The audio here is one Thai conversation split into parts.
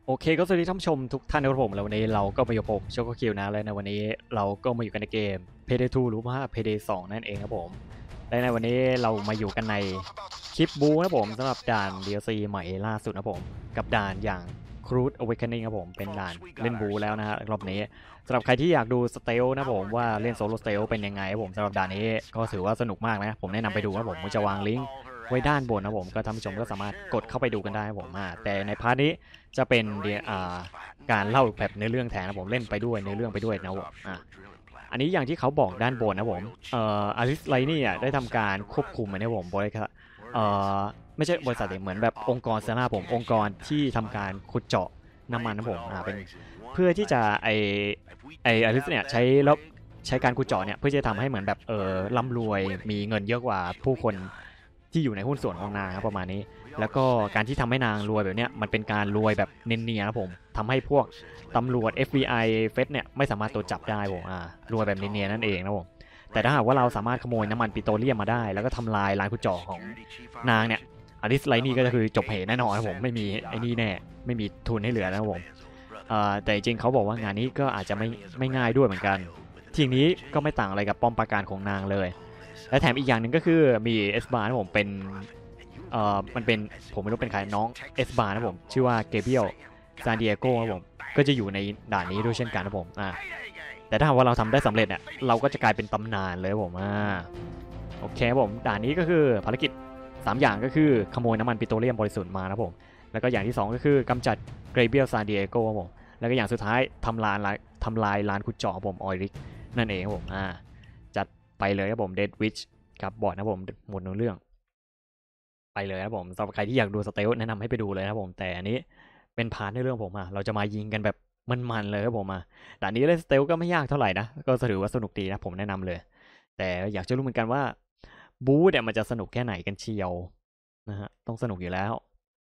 โอเคก็สวัสดีท่านผู้ชมทุกท่านนะครับผมแล้ววันนี้เราก็มาอยู่ผมโชโกคิวนะและในวันนี้เราก็มาอยู่กันในเกม Payday 2 หรือว่า Payday 2 นั่นเองครับผมและในวันนี้เรามาอยู่กันในคลิปบูนะผมสำหรับด่าน DLC ใหม่ล่าสุดนะผมกับด่านอย่าง Crude Awakening ครับผมเป็นด่านเล่นบูแล้วนะฮะรอบนี้สำหรับใครที่อยากดูสเตลนะผมว่าเล่นโซโล่สเตลเป็นยังไงครับผมสำหรับด่านนี้ก็ถือว่าสนุกมากนะผมแนะนำไปดูครับผมจะวางลิงก์ไว้ด้านบนนะผมก็ท่านผู้ชมก็สามารถกดเข้าไปดูกันได้ครับผมแต่ในพาร์ทนี้จะเป็นการเล่าแบบในเรื่องแทนนะผมเล่นไปด้วยในเรื่องไปด้วยนะผมอันนี้อย่างที่เขาบอกด้านบนนะผมอาริสไลนี่ได้ทำการควบคุมนะผมบริษัทไม่ใช่บริษัทเหมือนแบบองค์กรเซนาผมองค์กรที่ทำการขุดเจาะน้ำมันนะผมเป็นเพื่อที่จะอาริสเนี่ยใช้การขุดเจาะเนี่ยเพื่อจะทำให้เหมือนแบบร่ำรวยมีเงินเยอะกว่าผู้คนที่อยู่ในหุ้นส่วนของนางครับประมาณนี้แล้วก็การที่ทำให้นางรวยแบบเนี้ยมันเป็นการรวยแบบเนียนๆนะผมทำให้พวกตำรวจ FBI เฟดเนี่ยไม่สามารถตรวจจับได้ผมรวยแบบเนียนๆนั่นเองนะผมแต่ถ้าหากว่าเราสามารถขโมยน้ำมันปิโตรเลียมมาได้แล้วก็ทำลายร้านขุดเจาะของนางเนี่ยอลิสไลนี่ก็จะคือจบเหตุแน่นอนนะผมไม่มีไอ้นี่แน่ไม่มีทุนให้เหลือนะผมแต่จริงเขาบอกว่างานนี้ก็อาจจะไม่ง่ายด้วยเหมือนกันทีนี้ก็ไม่ต่างอะไรกับป้อมปราการของนางเลยและแถมอีกอย่างหนึ่งก็คือมีเอสบาร์นะผมเป็นมันเป็นผมไม่รู้เป็นใครน้องเอสบาร์นะผมชื่อว่าเกเบียลซานดิเอโกนะผมก็จะอยู่ในด่านนี้ด้วยเช่นกันนะผมแต่ถ้าว่าเราทำได้สำเร็จเนี่ยเราก็จะกลายเป็นตำนานเลยผมโอเคผมด่านนี้ก็คือภารกิจ3อย่างก็คือขโมยน้ำมันปิโตรเลียมบริสุทธิ์มานะผมแล้วก็อย่างที่2ก็คือกำจัดเกรเบียลซานดิเอโกผมแล้วก็อย่างสุดท้ายทำลายร้านขุดเจาะผมออยริกนั่นเองครับผมจัดไปเลยครับผมเดดวิชกับบอร์ดนะผมหมดเรื่องไปเลยครับผมสำหรับใครที่อยากดูสเตลแนะนำให้ไปดูเลยครับผมแต่อันนี้เป็นพาร์ทในเรื่องผมเราจะมายิงกันแบบมันๆเลยครับผมแต่อันนี้เล่นสเตลก็ไม่ยากเท่าไหร่นะก็ถือว่าสนุกดีนะผมแนะนำเลยแต่อยากจะรู้เหมือนกันว่าบู๊เนี่ยมันจะสนุกแค่ไหนกันเชียวนะฮะต้องสนุกอยู่แล้ว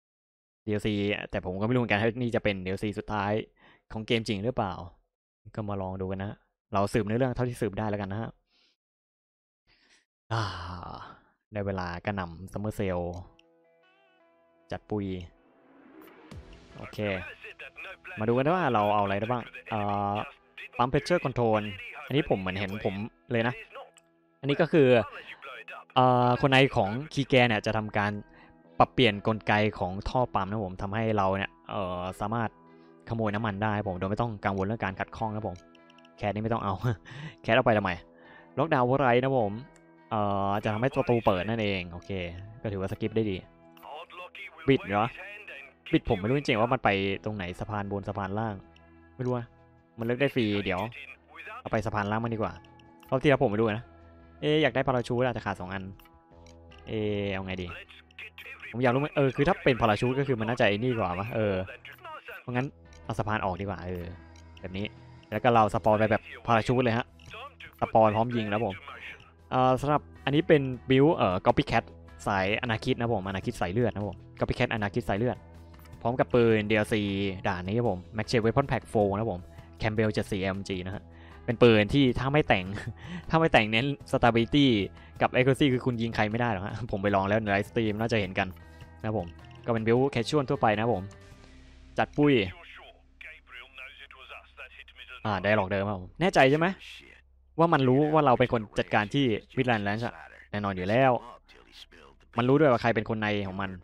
DLC แต่ผมก็ไม่รู้เหมือนกันว่านี่จะเป็น DLC สุดท้ายของเกมจริงหรือเปล่าก็มาลองดูกันนะเราสืบในเรื่องเท่าที่สืบได้แล้วกันนะฮะได้เวลากระหน่ำซัมเมอร์เซลจัดปุยโอเคมาดูกันว่าเราเอาอะไรได้บ้างปั๊มเพชเชอร์คอนโทรลอันนี้ผมเหมือนเห็นผมเลยนะอันนี้ก็คือคนในของคีแกเนี่ยจะทำการปรับเปลี่ยนกลไกของท่อปั๊มนะผมทำให้เราเนี่ยสามารถขโมยน้ำมันได้ผมโดยไม่ต้องกังวลเรื่องการขัดข้องนะผมแคสนี่ไม่ต้องเอา แคสเอาไปทำไมล็อกดาวน์ไรนะผมจะทำให้ประตูเปิดนั่นเองโอเคก็ถือว่าสกิปได้ดีบิดเหรอบิดผมไม่รู้จริงๆว่ามันไปตรงไหนสะพานบนสะพานล่างไม่รู้มันเลือกได้ฟรีเดี๋ยวเอาไปสะพานล่างมันดีกว่ารอบที่แล้วผมไม่รู้นะอยากได้พาราชูทแต่ขาด2 อันเอาไงดีผมอยากรู้คือถ้าเป็นพาราชูทก็คือมันน่าจะไอ้นี่กว่ามั้ยเพราะงั้นเอาสะพานออกดีกว่าแบบนี้แล้วก็เราสปอนไปแบบพาราชูทเลยฮะสปอนพร้อมยิงแล้วผมสำหรับอันนี้เป็นบิลก๊อปปี้แคทสายอนาคิดนะผมอนาคิดสายเลือดนะผมก๊อปปี้แคทอนาคิดสายเลือดพร้อมกับปืน DLC ด่านนี้ครับผมแม็กเชลเวพอนแพ็ก4นะผมแคมเบล74 MG นะฮะเป็นปืนที่ถ้าไม่แต่งเน้น stability กับ accuracy คือคุณยิงใครไม่ได้หรอกฮะผมไปลองแล้วในไลฟ์สตรีมน่าจะเห็นกันนะผมก็เป็นบิลแคชชวลทั่วไปนะผมจัดปุ้ยได้หลอกเดิมครับผมแน่ใจใช่ไหมว่ามันรู้ว่าเราเป็นคนจัดการที่วิดแลนด์แลนด์แน่นอนอยู่แล้วมันรู้ด้วยว่าใครเป็นคนในของมัน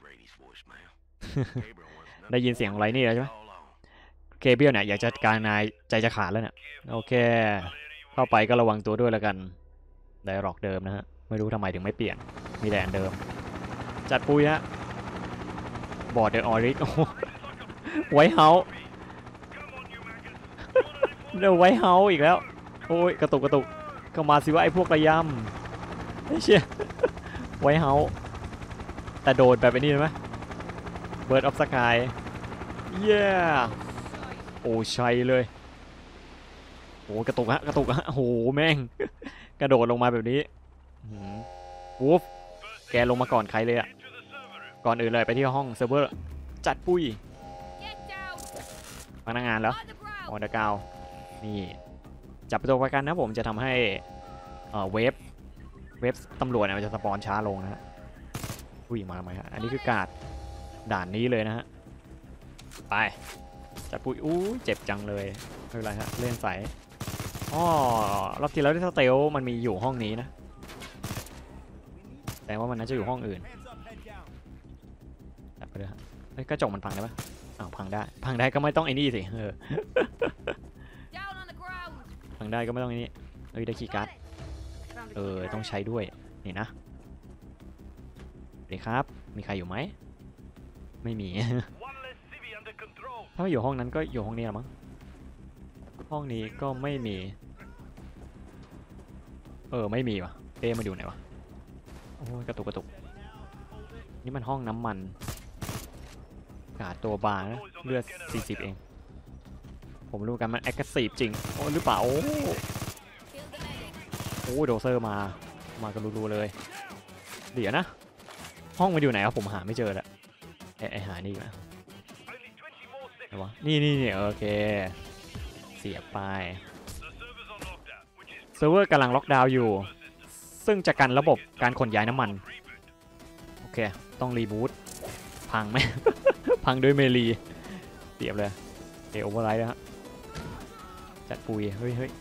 ได้ยินเสียงของไรนี่แล้วใช่ไหมเคเบิลเนี่ยอยากจัดการนายใจจะขาดแล้วเนี่ยโอเคเข้าไปก็ระวังตัวด้วยแล้วกันได้หลอกเดิมนะฮะไม่รู้ทำไมถึงไม่เปลี่ยนมีแต่อันเดิมจัดปุยฮะบอร์ดเดอร์ออริกไวท์เฮาส์เดอะไวท์เฮาส์อีกแล้วโอ้ยกระตุกก็มาสิว่าไอ้พวกระยำไม่เชี่ยไวท์เฮาส์แต่โดดแบบไอ้นี่ไหมเบิร์ดออฟสกายเย้โอ้ชัยเลยโอ้กระตุกฮะโอ้โหแม่งกระโดดลงมาแบบนี้วูฟแกลงมาก่อนใครเลยก่อนอื่นเลยไปที่ห้องเซิร์ฟเวอร์จัดปุ้ยพนักงานแล้วออเดอร์กาวนี่จับตัวประกันนะผมจะทำให้เว็บตำรวจเนี่ยมันจะสปอนช้าลงนะฮะอุ้ยมาทำไมฮะอันนี้คือการ์ดด่านนี้เลยนะฮะไปจัดปุยอู้เจ็บจังเลยไม่เป็นไรฮะเล่นใสอ๋อรอบที่แล้วที่สเตลมันมีอยู่ห้องนี้นะแต่ว่ามันน่าจะอยู่ห้องอื่นจัดไปเลยฮะกระจกมันพังได้ปะอ้าวพังได้ก็ไม่ต้องไอ้นี่สิพังได้ก็ไม่ต้องไอ้นี่ได้คีย์การ์ดต้องใช้ด้วยนี่นะสวัสดีครับมีใครอยู่ไหมไม่มี ถ้าไม่อยู่ห้องนั้นก็อยู่ห้องนี้ละมั้งห้องนี้ก็ไม่มีไม่มีวะมาอยู่ไหนวะโอ้ยกระตุกนี่มันห้องน้ำมันกาดตัวบางนะเลือด40เองผมรู้กันมันแอคทีฟจริงโอ้หรือเปล่าโอ้โดเซอร์มากันรัวๆเลยเดี๋ยวนะห้องมันอยู่ไหนครับผมหาไม่เจอละไอหานี่นะวะนี่โอเคเสียบไปเซิร์ฟเวอร์กำลังล็อกดาวน์อยู่ซึ่งจะกันระบบการขนย้ายน้ำมันโอเคต้องรีบูตพังไหม พังด้วยเมลีเสียบเลยโอเวอร์ไรด์นะฮะจัดปุยเฮ้ย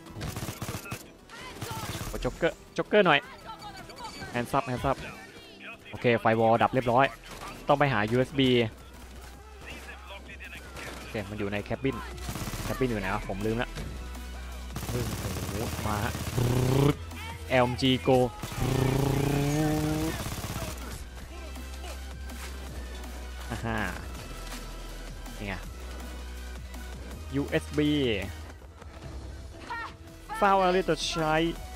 จ็อกเกอร์หน่อยแฮนด์ซับโอเคไฟวอลดับเรียบร้อยต้องไปหา USB โอเคมันอยู่ในแคปบินอยู่ไหนวะผมลืมละโอ้โหมาฮะ LMG Go ฮ่านี่ไง USB เฝ้าอะไรต่อใช้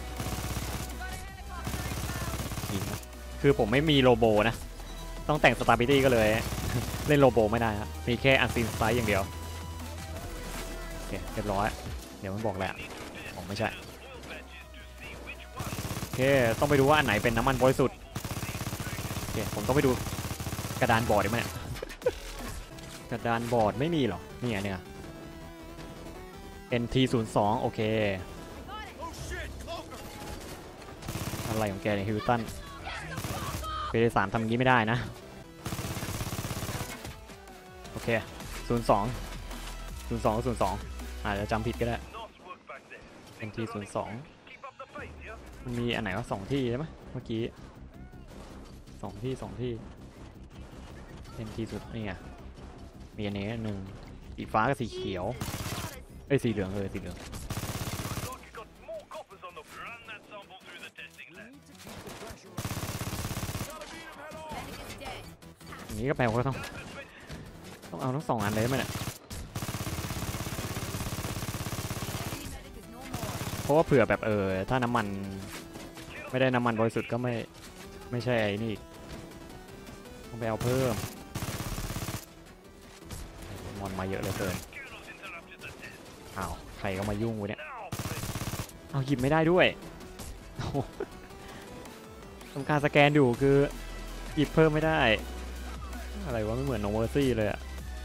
คือผมไม่มีโลโบนะต้องแต่งสตาร์บิตี้ก็เลย เล่นโลโบไม่ได้ครับมีแค่อันซีนสไตล์อย่างเดียวโอเคเรียบร้อยเดี๋ยวมันบอกแหละผมไม่ใช่โอเคต้องไปดูว่าอันไหนเป็นน้ำมันบริสุทธิ์โอเคผมต้องไปดูกระดานบอร์ดได้ไหม กระดานบอร์ดไม่มีหรอนี่ไงเนี่ย NT02 โอเคอะไรของแกเนี่ยฮิลตันPD3 ทำอย่างนี้ไม่ได้นะโอเค02อาจจะจำผิดก็ได้ NT02 มันมีอันไหนวะ2ที่ใช่ไหมเมื่อกี้2ที่NT0นี่ไงมีอันนี้หนึ่งสีฟ้ากับสีเขียวสีเหลืองสีเหลืองอย่างนี้ก็แปลว่าต้องเอาทั้ง2 อันเลยไหมเนี่ยเพราะว่าเผื่อแบบถ้าน้ำมันไม่ได้น้ำมันบริสุทธิ์ก็ไม่ใช่ไอ้นี่ต้องไปเอาเพิ่มมอนมาเยอะเหลือเกินอ้าวใครก็มายุ่งวะเนี่ยเอาหยิบไม่ได้ด้วยทำการสแกนอยู่คือหยิบเพิ่มไม่ได้อะไรวะไม่เหมือนโนเมอร์ซี่เลยอะ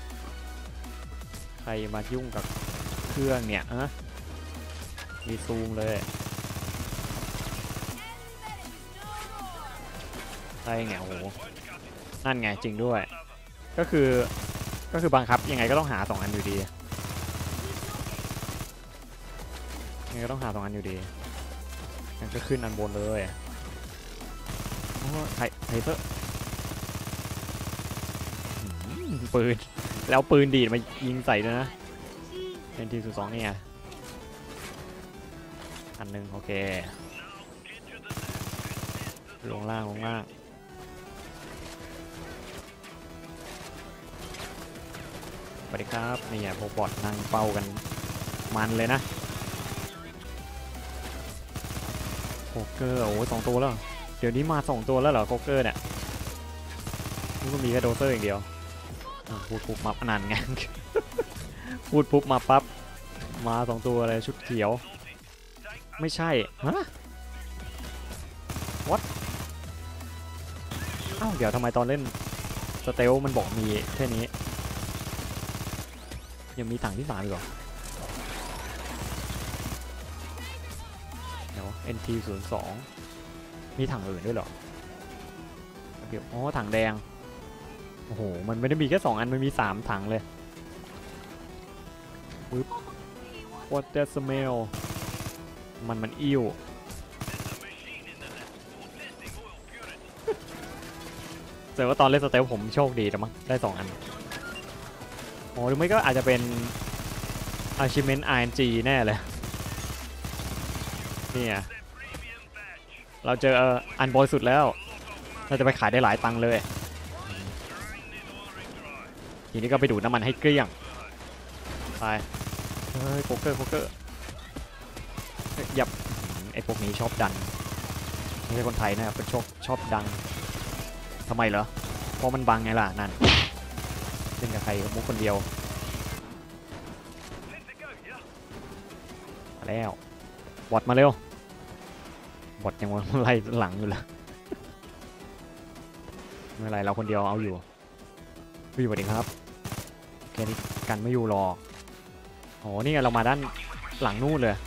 ใครมายุ่งกับเครื่องเนี่ยมีซูมเลยได้ไงโอ้โหนั่นไงจริงด้วยก็คือบังคับยังไงก็ต้องหา2 อันอยู่ดียังไงก็ต้องหา2 อันอยู่ดีมันก็ขึ้นอันบนเลยโอ้ไทเซอร์ปืนแล้วปืนดีดมายิงใส่ด้วยนะNT02นี่ไงอันหนึ่งโอเคลงล่างสวัสดีครับนี่พวกบอทนั่งเป้ากันมันเลยนะโคเกอร์โอ้2 ตัวแล้วเดี๋ยวนี้มา2 ตัวแล้วเหรอโคเกอร์เนี่ยนี่ก็มีแค่โดเซอร์อย่างเดียวพูดปุ๊บมาพนันไง พูดปุ๊บมาปั๊บมา2 ตัวเลยชุดเขียวไม่ใช่ฮะ what อ้าวเดี๋ยวทำไมตอนเล่นสเตลมันบอกมีแค่นี้ยังมีถังที่3อีกเหรอเดี๋ยว NT02 มีถังอื่นด้วยเหรอเดี๋ยวถังแดงโอ้โหมันไม่ได้มีแค่2 อันมันมี3 ถังเลยปึ๊บ what that smell มันอิ่วเจอว่าตอนเล่นสเตลผมโชคดีแต่มั้งได้2 อันโอ้หรือไม่ก็อาจจะเป็น achievement RNG แน่เลยนี่ไงเราเจออันบอยสุดแล้วเราจะไปขายได้หลายตังค์เลยทีนี้ก็ไปดูดน้ำมันให้เกลี้ยงไปเฮ้ยโป๊กเกอร์ยับไอ้พวกนี้ชอบดันไม่ใช่คนไทยนะครับเป็นชอบดังทำไมเหรอเพราะมันบังไงล่ะนั่นเล่นกับใครมุกคนเดียวมาแล้วบอทมาเร็วบอทยังวันไล่หลังอยู่เลยไม่เป็นไรเราคนเดียวเอาอยู่สวัสดีครับแค่นี้กันไม่อยู่รอโอ้นี่ไงเรามาด้านหลังนู่นเลย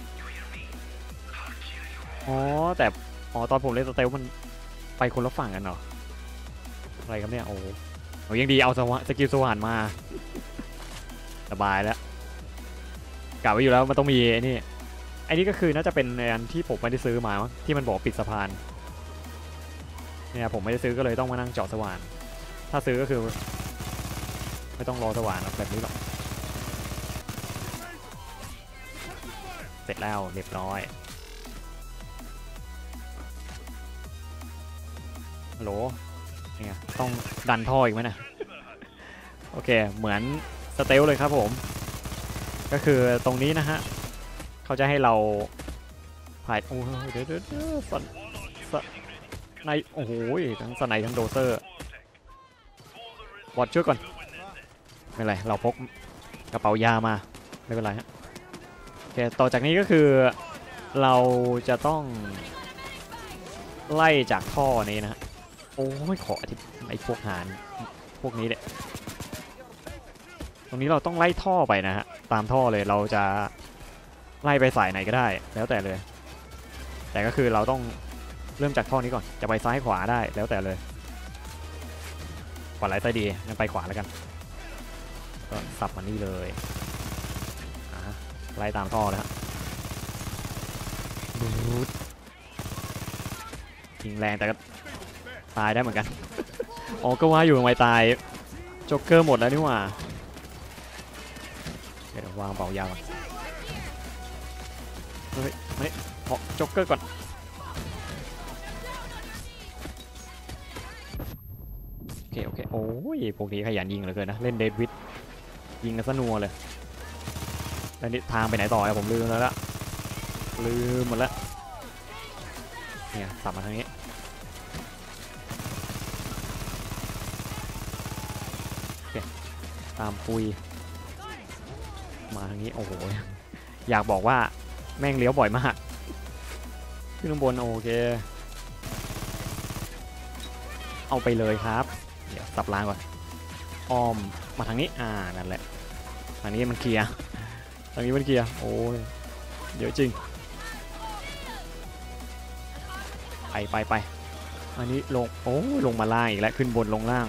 อ๋อแต่ตอนผมเล่นสเตลมันไปคนละฝั่งกันเหรออะไรครับเนี่ยโอ้ยังดีเอาสกิลสว่านมาสบายแล้วกะไว้อยู่แล้วมันต้องมีไอ้นี่ก็คือน่าจะเป็นอันที่ผมไม่ได้ซื้อมาที่มันบอกปิดสะพานเนี่ยผมไม่ได้ซื้อก็เลยต้องมานั่งเจาะสว่านถ้าซื้อก็คือไม่ต้องรอสว่านแบบนี้หรอกเสร็จแล้วเรียบร้อยฮัลโหลเนี่ยต้องดันท่ออีกไหมนะโอเคเหมือนสเตลเลยครับผมก็คือตรงนี้นะฮะเขาจะให้เราผ่านโอ้ยเดี๋ยวในโอ้โหทั้งสไนทั้งโดเซอร์บอดช่วยก่อนไม่เป็นไรเราพกกระเป๋ายามาไม่เป็นไรฮะโอเคต่อจากนี้ก็คือเราจะต้องไล่จากท่อนี้นะฮะโอ้ยขอไอ้พวกหานพวกนี้เนี่ยตรงนี้เราต้องไล่ท่อไปนะฮะตามท่อเลยเราจะไล่ไปสายไหนก็ได้แล้วแต่เลยแต่ก็คือเราต้องเริ่มจากท่อนี้ก่อนจะไปซ้ายขวาได้แล้วแต่เลยขวาไหลใต้ดีงั้นไปขวาแล้วกันก็สับมานี่เลยไล่ตามท่อแล้วยิงแรงแต่ก็ตายได้เหมือนกันอ๋อก็ว่าอยู่ทำไมตายโจ๊กเกอร์หมดแล้วนี่หว่าเดี๋ยววางเป่ายาวก่อนเฮ้ยไม่ขอโจ๊กเกอร์ก่อนโอเคโอ้ยพวกนี้ขยันยิงเหลือเกินนะเล่นเดดวิดยิงกันสนัวเลยแล้วนี่ทางไปไหนต่อผมลืมแล้วลืมหมดแล้วเนี่ยสับมาทางนี้ตามปุยมาทางนี้โอ้โหอยากบอกว่าแม่งเลี้ยวบ่อยมากขึ้นข้างบนโอเคเอาไปเลยครับเดี๋ยวสับล้างก่อนอ้อมมาทางนี้นั่นแหละทางนี้มันเคลียร์ทางนี้มันเคลียร์โอ้ยเยอะจริงไปอันนี้ลงโอ้ลงมาล่างอีกแล้วขึ้นบนลงล่าง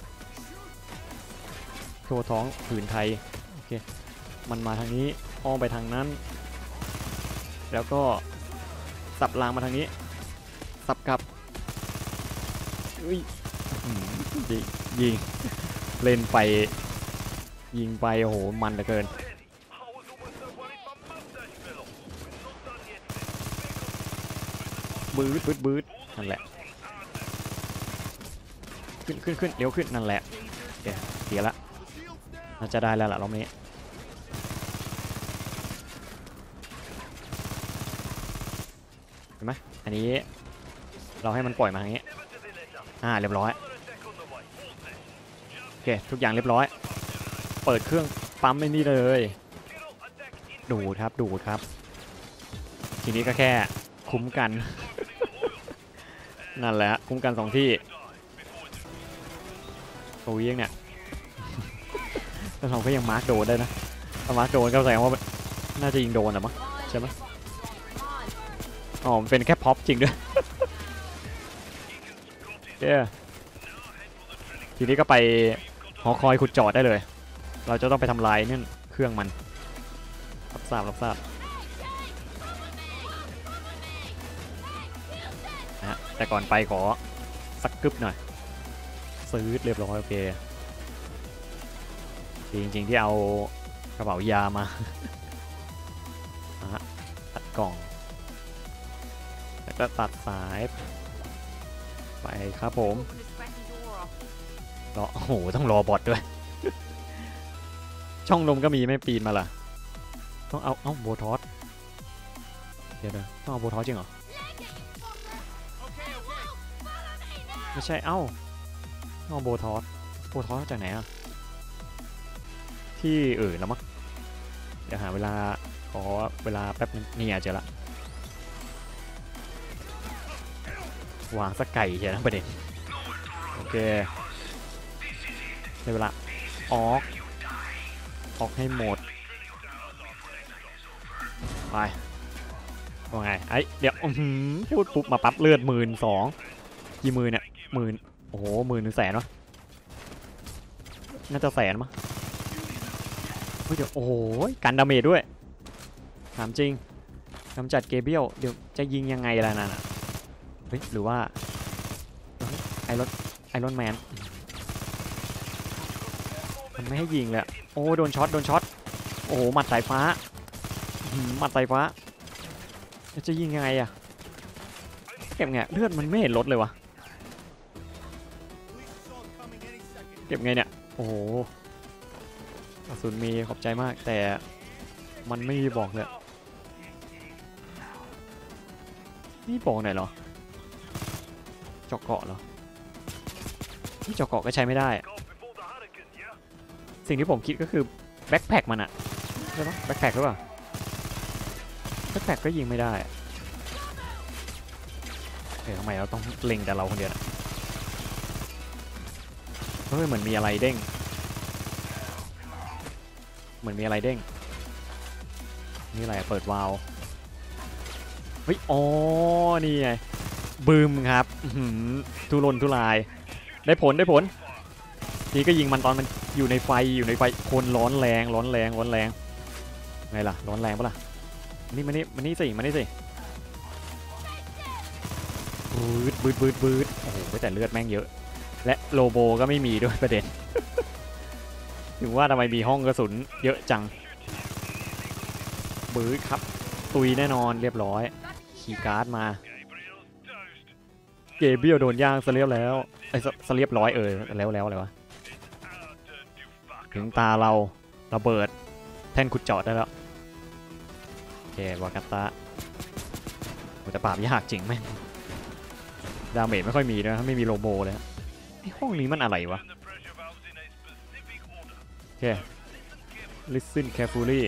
โชว์ท้องผืนไทยโอเคมันมาทางนี้อ้อมไปทางนั้นแล้วก็สับรางมาทางนี้สับกลับยิงเล่นไปยิงไปโอ้โหมันเหลือเกินบืดนั่นแหละขึ้นเลี้ยวขึ้นนั่นแหละเดี๋ยวละน่าจะได้แล้วล่ะรอบนี้เห็นไหมอันนี้เราให้มันปล่อยมาอย่างนี้เรียบร้อยโอเคทุกอย่างเรียบร้อยเปิดเครื่องปั๊มไม่นี่เลยดูดครับทีนี้ก็แค่คุ้มกัน นั่นแหละคุ้มกัน2ที่โอ้ยยังเนี่ยถ้าเราก็ยังมาร์กโดนได้นะถ้ามาร์กโดนก็แสดงว่าน่าจะยิงโดนหรอมั้งใช่ไหมอ๋อมันเป็นแค่พ็อปจริงด้วยทีนี้ก็ไปหอคอยขุดจอดได้เลยเราจะต้องไปทำลายนี่เครื่องมันทราบนะแต่ก่อนไปขอสักกึบหน่อยซื้อเรียบร้อยโอเคจริงๆที่เอากระเป๋ายามา ตัดกล่องแล้วก็ตัดสายไปครับผมรอโอ้โหต้องรอบอทด้วย ช่องลมก็มีไม่ปีนมาล่ะต้องเอาโบทอสเดี๋ยวต้องเอาโบทอสจริงเหรอไม่ใช่ต้องเอาโบทอสจากไหนอะที่แล้วมั้งเดี๋ยวหาเวลาขอเวลาแป๊บนึงนี่เจอละวางสักไก่เฉยนะประเด็นโอเคได้เวลาออกให้หมดไปว่าไงเดี๋ยวพูดปุ๊บมาปั๊บเลือด12,000กี่หมื่นเนี่ย10,000โอ้โห10,000 วะน่าจะแสนมั้งเดี๋ยวโอ้โหกันดาเมจด้วยถามจริงกำจัดเกเบียลเดี๋ยวจะยิงยังไงล่ะนั่นเฮ้ยหรือว่าไอรอนแมนมันไม่ให้ยิงเลยโอ้โดนช็อตโอ้โหหมัดสายฟ้าจะยิงยังไงอะเก็บไงเลือดมันไม่เห็นลดเลยวะเก็บไงเนี่ยโอ้โหกระสุนมีขอบใจมากแต่มันไม่บอกเลยนี่บอกไหนเหรอเจาะเกาะเหรอนี่เจาะเกาะก็ใช้ไม่ได้สิ่งที่ผมคิดก็คือแบ็คแพ็คมันอะใช่ปะแบ็คแพ็คหรือเปล่าแบ็คแพ็คก็ยิงไม่ได้ทำไมเราต้องเล็งแต่เราคนเดียวนะเฮ้ยเหมือนมีอะไรเด้งนี่อะไรเปิดวาล์วเฮ้ยอ๋อนี่ไงบึมครับทุรนทุรายได้ผลนี่ก็ยิงมันตอนมันอยู่ในไฟคนร้อนแรงไงล่ะร้อนแรงปะล่ะมานี่สิบืดโอ้โหแต่เลือดแม่งเยอะและโลโบก็ไม่มีด้วยประเด็น ถึงว่าทำไมมีห้องกระสุนเยอะจังบืดครับตุยแน่นอนเรียบร้อยขี่การ์ดมาเกเบียลโดนย่างซะเรียบแล้วซะเรียบร้อยแล้วอะไรวะถึงตาเราระเบิดแท่นขุดเจาะได้แล้วโอเควากาตะแต่ปราบยากจริงแม่งดาเมจไม่ค่อยมีนะไม่มีโลโบเลยห้องนี้มันอะไรวะโอเค listen carefully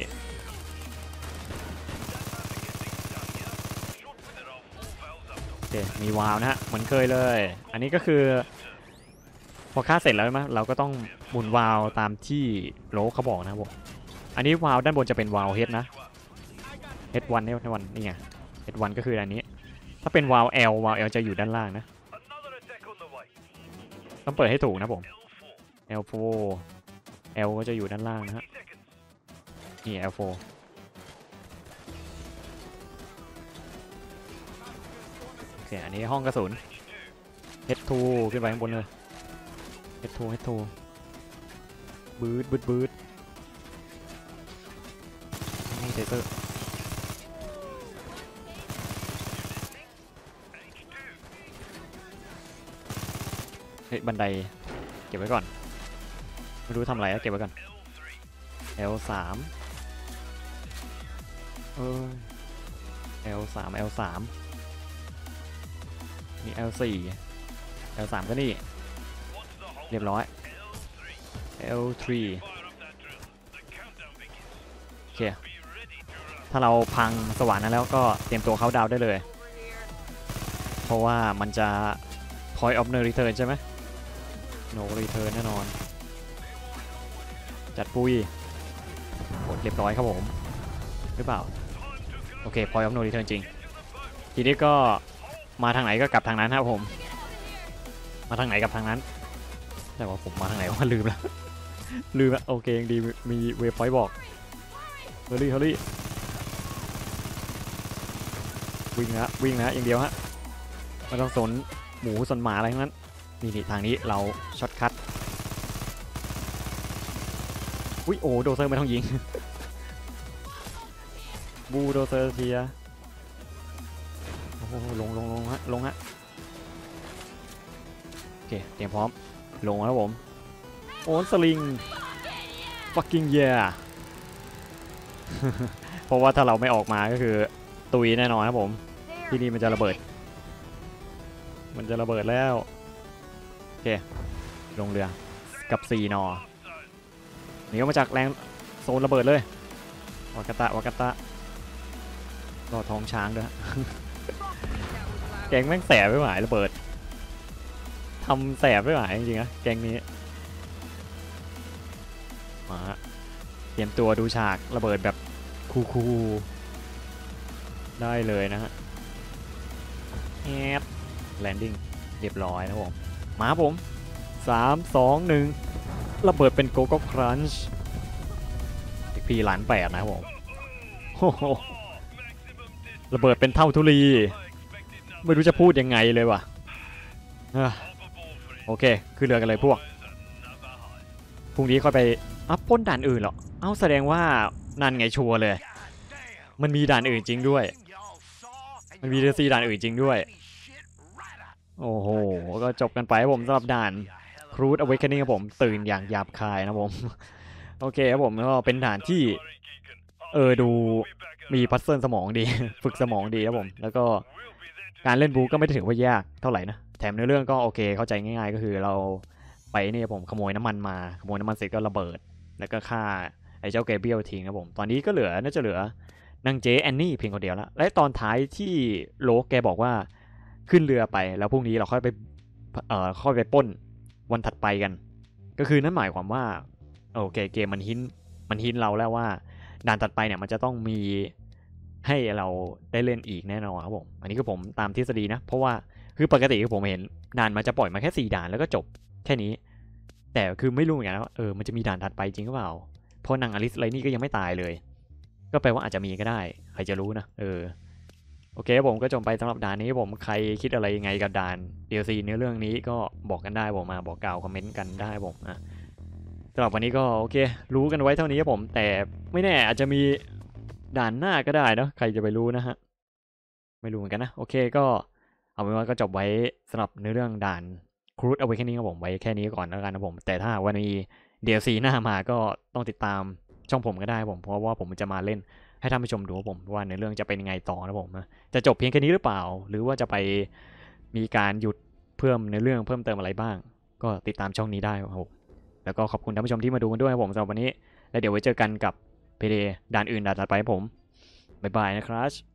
โอเคมีวาล์วนะฮะเหมือนเคยเลยอันนี้ก็คือพอฆ่าเสร็จแล้วใช่ไหมเราก็ต้องหมุนวาล์วตามที่โลเขาบอกนะผมอันนี้วาล์วด้านบนจะเป็นวาล์ว H นะ H1 นี่ไง H1 ก็คืออันนี้ถ้าเป็นวาล์ว L จะอยู่ด้านล่างนะต้องเปิดให้ถูกนะผม L4 L ก็จะอยู่ด้านล่างนะฮะนี่ L4 โอเคอันนี้ห้องกระสุน H2 ขึ้นไปข้างบนเลย H2 บืดห้องเทเซอร์เฮ้ยบันไดเก็บไว้ก่อนไม่รู้ทำอะไรแล้วเก็บไว้ก่อน L3 L3 นี่ L4 L3 ก็นี่เรียบร้อย L3 โอเคถ้าเราพังสว่านนั้นแล้วก็เตรียมตัวเข้าดาวได้เลยเพราะว่ามันจะ point of no return ใช่ไหม no return แน่นอนจัดปุยกดเรียบร้อยครับผมหรือเปล่าโอเค point of no return จริงทีนี้ก็มาทางไหนก็กลับทางนั้นครับผมมาทางไหนกับทางนั้นแต่ว่าผมมาทางไหนว่าลืมแล้วโอเคยังดีมีเวฟพอยต์บอกเฮอรี่วิ่งนะวิ่งนะอย่างเดียวฮะไม่ต้องสนหมูสนหมาอะไรทั้งนั้นนี่ทางนี้เราช็อตคัทอุ้ยโอ้โดเซอร์ไม่ต้องยิง บูโดเซอร์เทียโอ้โหลงฮะลงฮะโอเคเตรียมพร้อมลงแล้วผมโอนสลิง fucking yeah เพราะว่าถ้าเราไม่ออกมาก็คือตุยแน่นอนครับผมที่นี่มันจะระเบิดแล้วโอเคลงเรือกับ4 นอหนีออกมาจากแรงโซนระเบิดเลยวากาตะรอท้องช้างด้วย แกงแม่งแสบไม่ไหวระเบิดทำแสบไม่ไหวจริงๆนะแกงนี้มาเตรียมตัวดูฉากระเบิดแบบคูได้เลยนะฮะแอบแลนดิ้งเรียบร้อยนะผมมาผม3 2 1ระเบิดเป็นโกโก้ครันช์พีล้าน8นะครับผมระเบิดเป็นเท่าทุลีไม่รู้จะพูดยังไงเลยว่ะโอเคขึ้นเรือกันเลยพวกพรุ่งนี้ค่อยไปปล้นด่านอื่นเหรอแสดงว่านั่นไงชัวร์เลยมันมีด่านอื่นจริงด้วยมันมีDLCด่านอื่นจริงด้วยโอ้โหก็จบกันไปผมสำหรับด่าน Crude Awakening ครับผมตื่นอย่างหยาบคายนะผมโอเคครับผมก็เป็นด่านที่ดูมีพัซเซิลสมองดี ฝึกสมองดีครับผมแล้วก็การเล่นบูก็ไม่ได้ถึงว่ายากเท่าไหร่นะแถมในเรื่องก็โอเคเข้าใจง่ายๆก็คือเราไปนี่ผมขโมยน้ำมันมาขโมยน้ำมันเสร็จก็ระเบิดแล้วก็ฆ่าไอ้เจ้าเกเบรียลทิ้งครับผมตอนนี้ก็น่าจะเหลือนางเจแอนนี่เพียงคนเดียวแล้วและตอนท้ายที่โลกแกบอกว่าขึ้นเรือไปแล้วพรุ่งนี้เราค่อยไปปล้นวันถัดไปกันก็คือนั่นหมายความว่าโอเคเกมมันหินเราแล้วว่าด่านถัดไปเนี่ยมันจะต้องมีให้เราได้เล่นอีกแน่นอนครับผมอันนี้คือผมตามทฤษฎีนะเพราะว่าคือปกติคือผมเห็นด่านมันจะปล่อยมาแค่4 ด่านแล้วก็จบแค่นี้แต่คือไม่รู้เหมือนกันนะว่ามันจะมีด่านถัดไปจริงหรือเปล่าเพราะนางอลิสไรนี่ก็ยังไม่ตายเลยก็แปลว่าอาจจะมีก็ได้ใครจะรู้นะโอเคผมก็จบไปสำหรับด่านนี้ผมใครคิดอะไรยังไงกับด่าน DLC เนื้อเรื่องนี้ก็บอกกันได้ผมมาบอกกล่าวคอมเมนต์กันได้ผมสำหรับวันนี้ก็โอเครู้กันไว้เท่านี้ครับผมแต่ไม่แน่อาจจะมีด่านหน้าก็ได้เนาะใครจะไปรู้นะฮะไม่รู้เหมือนกันนะโอเคก็เอาเป็นว่าก็จบไว้สำหรับเนื้อเรื่องด่าน Crude Awakening ครับผมไว้แค่นี้ก่อนแล้วกันนะผมแต่ถ้าวันมี DLC หน้ามาก็ต้องติดตามช่องผมก็ได้ผมเพราะว่าผมจะมาเล่นให้ท่านผู้ชมดูผมว่าในเรื่องจะเป็นยังไงต่อนะผมจะจบเพียงแค่นี้หรือเปล่าหรือว่าจะไปมีการหยุดเพิ่มในเรื่องเพิ่มเติมอะไรบ้างก็ติดตามช่องนี้ได้ครับแล้วก็ขอบคุณท่านผู้ชมที่มาดูกันด้วยครับผมสำหรับวันนี้และเดี๋ยวไว้เจอกันกับเพเดด่านอื่นด่านถัดไปผมบ๊ายบายนะครับ